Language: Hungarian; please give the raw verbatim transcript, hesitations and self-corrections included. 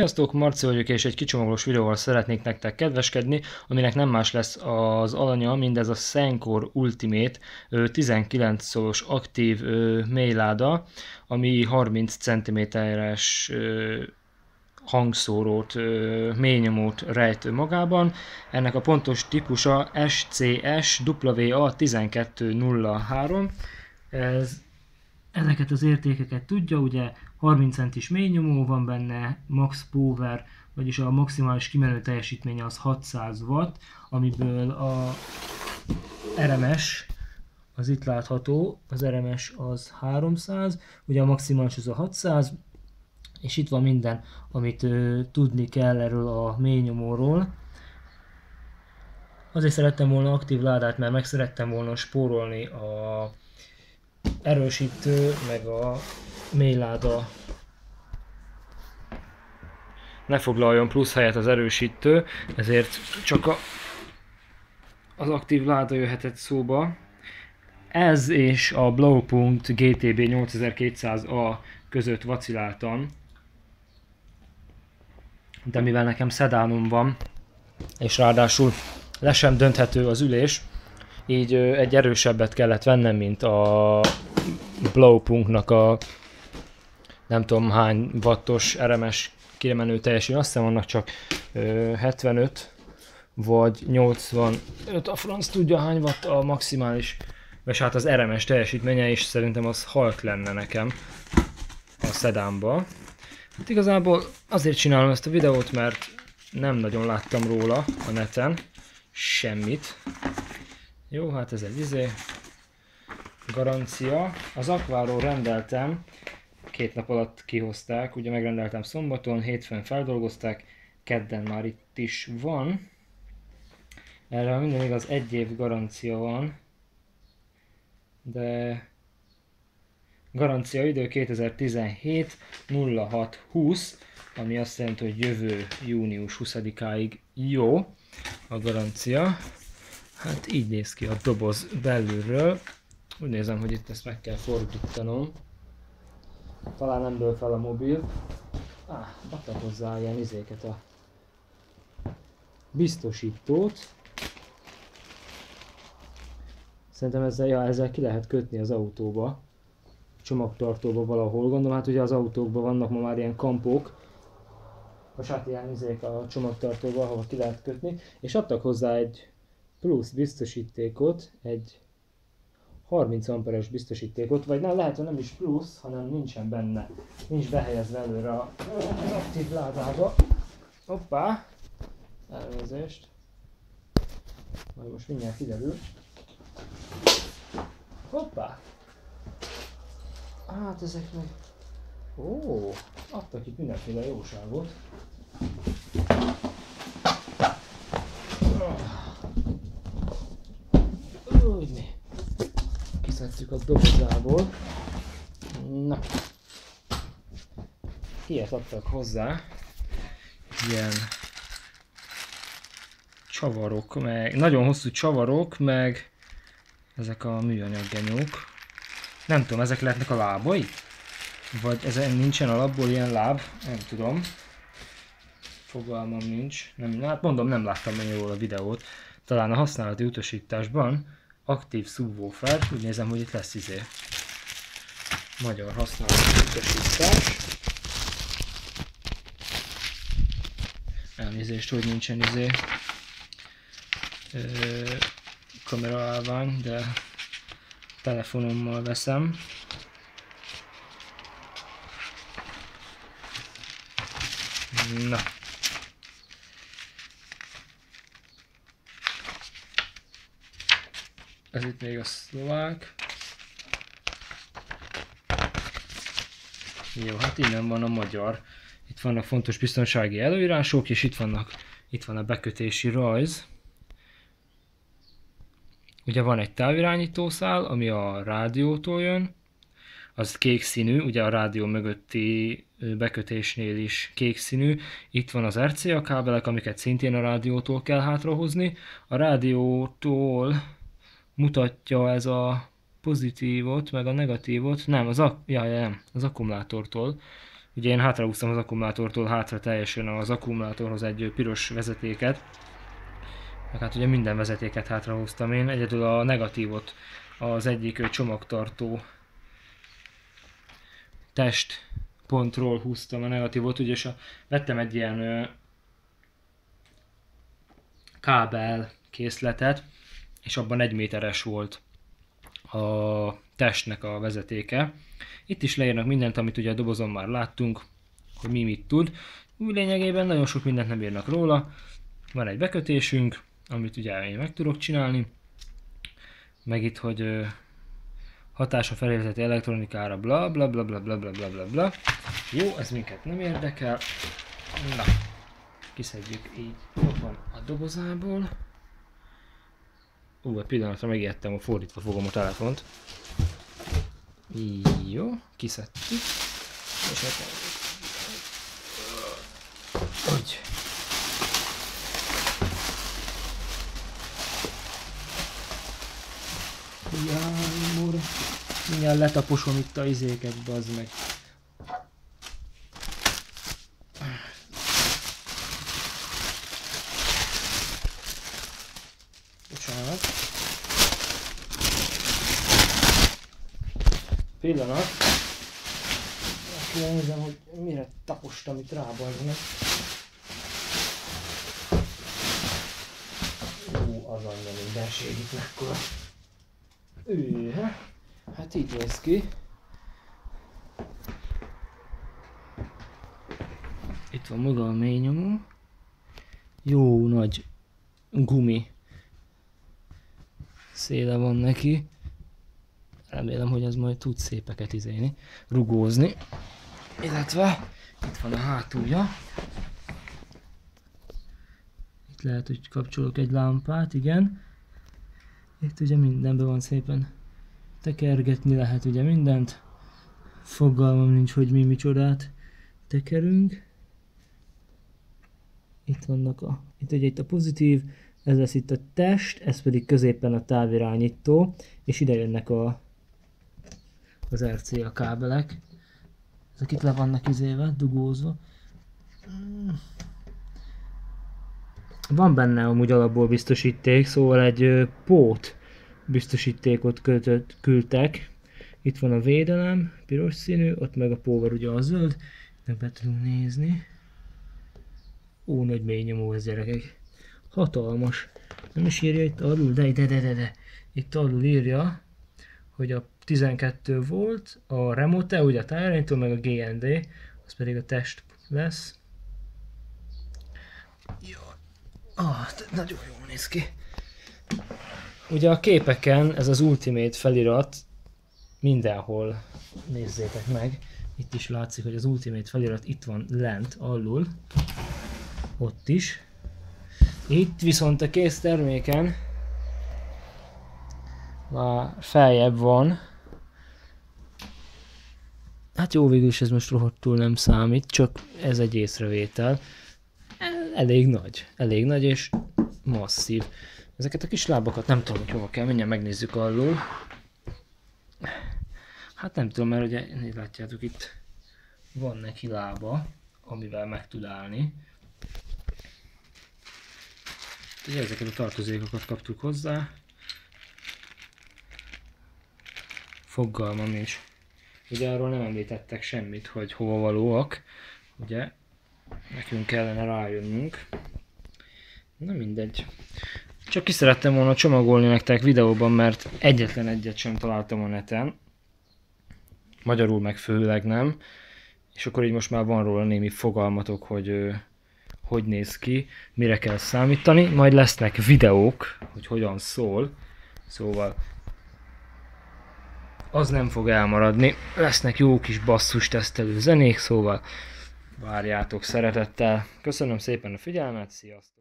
Sziasztok, Marci vagyok, és egy kicsomagolós videóval szeretnék nektek kedveskedni, aminek nem más lesz az alanya, mindez a Sencore Ultimate tizenkilenc szolos aktív mélyláda, ami harminc centiméteres hangszórót, mélynyomót rejt magában. Ennek a pontos típusa S C S W A tizenkettő nulla három. Ez Ezeket az értékeket tudja, ugye harminc centis mélynyomó van benne, max power, vagyis a maximális kimenő teljesítménye az hatszáz watt, amiből a er em es, az itt látható, az er em es az háromszáz, ugye a maximális az a hatszáz, és itt van minden, amit ö, tudni kell erről a mélynyomóról. Azért szerettem volna aktív ládát, mert meg szerettem volna spórolni a erősítő, meg a mélyláda ne foglaljon plusz helyet az erősítő, ezért csak a, az aktív láda jöhetett szóba. Ez és a Blaupunkt G T B nyolcezer-kétszáz A között vaciláltam, de mivel nekem szedánom van, és ráadásul le sem dönthető az ülés, így egy erősebbet kellett vennem, mint a Blaupunktnak a nem tudom hány wattos er em es kiremenő teljesítmény, azt hiszem annak csak hetvenöt vagy nyolcvanöt, a franc tudja hány watt a maximális, és hát az er em es teljesítménye is szerintem az halk lenne nekem a szedánba. Hát igazából azért csinálom ezt a videót, mert nem nagyon láttam róla a neten semmit. Jó, hát ez egy izé, garancia. Az Aquáról rendeltem, két nap alatt kihozták, ugye megrendeltem szombaton, hétfőn feldolgozták, kedden már itt is van. Erre minden igaz, egy év garancia van, de garancia idő kétezer-tizenhét nulla hat húsz, ami azt jelenti, hogy jövő június huszadikáig jó a garancia. Hát így néz ki a doboz belülről. Úgy nézem, hogy itt ezt meg kell fordítanom. Talán nem dől fel a mobil. Ah, adtak hozzá ilyen izéket, a biztosítót. Szerintem ezzel, ja, ezzel ki lehet kötni az autóba. Csomagtartóba valahol. Gondolom, hát ugye az autókban vannak ma már ilyen kampók. Vagy hát ilyen izék a csomagtartóba, ahova ki lehet kötni. És adtak hozzá egy plusz biztosítékot, egy harminc amperes biztosítékot, vagy nem, lehet, hogy nem is plusz, hanem nincsen benne, nincs behelyezve előre az aktív ládába. Hoppá! Elnézést. Majd most mindjárt kiderül. Hoppá! Hát ezek meg... Ó, adtak itt mindenféle jóságot. Úgy, kiszedtük a dobozából. Na. Ilyet adtak hozzá. Ilyen csavarok, meg nagyon hosszú csavarok, meg ezek a műanyag genyók. Nem tudom, ezek lehetnek a lábai? Vagy ezen nincsen alapból ilyen láb? Nem tudom. Fogalmam nincs. Nem, hát mondom, nem láttam meg jól a videót. Talán a használati utasításban aktív subwoofer, úgy nézem, hogy itt lesz izé magyar használati utasítás. Elnézést, hogy nincsen izé kameraállvány, de telefonommal veszem. Na. Ez itt még a szlovák. Jó, hát innen van a magyar. Itt vannak fontos biztonsági előírások, és itt vannak, itt van a bekötési rajz. Ugye van egy távirányítószál, ami a rádiótól jön. Az kék színű, ugye a rádió mögötti bekötésnél is kék színű. Itt van az er cé á kábelek, amiket szintén a rádiótól kell hátrahozni. A rádiótól mutatja ez a pozitívot, meg a negatívot, nem, az, ak ja, ja, nem, az akkumulátortól Ugye én hátrahúztam az akkumulátortól hátra teljesen az akkumulátorhoz egy piros vezetéket. Meg hát ugye minden vezetéket hátrahúztam én, egyedül a negatívot, az egyik csomagtartó testpontról húztam a negatívot, ugye és a, vettem egy ilyen ö, kábel készletet, és abban egy méteres volt a testnek a vezetéke. Itt is leírnak mindent, amit ugye a dobozon már láttunk, hogy mi mit tud. Úgy lényegében nagyon sok mindent nem írnak róla. Van egy bekötésünk, amit ugye én meg tudok csinálni. Meg itt, hogy ö, hatása felélteti elektronikára, bla bla bla bla bla bla bla bla bla. Jó, ez minket nem érdekel. Na, kiszedjük így. Ott van a dobozából. Ú, egy pillanatra megijedtem, hogy fordítva fogom a telefont. Jó, kiszedtük. És hát... Úgy. Jaj, mura. Mindjárt letaposom itt a izéket, bazd meg. Bocsánat. Pillanat. Azt nézem, hogy mire tapostam itt rá, bazd meg. Ú, az annyi mindenség itt mekkora. Őhe, hát így néz ki. Itt van maga a mély nyomó. Jó nagy gumi széle van neki. Remélem, hogy ez majd tud szépeket izéni, rugózni. Illetve itt van a hátulja. Itt lehet, hogy kapcsolok egy lámpát, igen. Itt ugye mindenben van szépen. Tekergetni lehet ugye mindent. Fogalmam nincs, hogy mi micsodát tekerünk. Itt vannak a... Itt ugye itt a pozitív, ez lesz itt a test, ez pedig középen a távirányító, és ide jönnek a, az er cé á kábelek. Ezek itt le vannak izével, dugózva. Van benne amúgy alapból biztosíték, szóval egy ö, pót biztosítékot kötött, küldtek. Itt van a védelem, piros színű, ott meg a power ugye a zöld. Meg be tudunk nézni. Ó, nagy mély nyomó ez, gyerekek. Hatalmas. Nem is írja itt alul, de de de de de. Itt alul írja, hogy a tizenkettő volt, a remote, ugye a távirányító, meg a gé en dé, az pedig a test lesz. Jó. Ah, nagyon jól néz ki. Ugye a képeken ez az Ultimate felirat mindenhol, nézzétek meg, itt is látszik, hogy az Ultimate felirat itt van lent, alul, ott is. Itt viszont a kész terméken már feljebb van. Hát jó, végül is ez most rohadtul nem számít, csak ez egy észrevétel. Elég nagy, elég nagy és masszív. Ezeket a kis lábakat nem tudom, hogy hova kell, mindjárt megnézzük alul. Hát nem tudom, mert ugye, így látjátok, itt van neki lába, amivel meg tud állni. Ugye ezeket a tartozékokat kaptuk hozzá. Fogalmam is. Ugye arról nem említettek semmit, hogy hova valóak. Ugye nekünk kellene rájönnünk. Na mindegy. Csak ki szerettem volna csomagolni nektek videóban, mert egyetlen egyet sem találtam a neten. Magyarul meg főleg nem. És akkor így most már van róla némi fogalmatok, hogy ö, hogy néz ki, mire kell számítani. Majd lesznek videók, hogy hogyan szól. Szóval az nem fog elmaradni. Lesznek jó kis basszus tesztelő zenék, szóval várjátok szeretettel. Köszönöm szépen a figyelmet, sziasztok!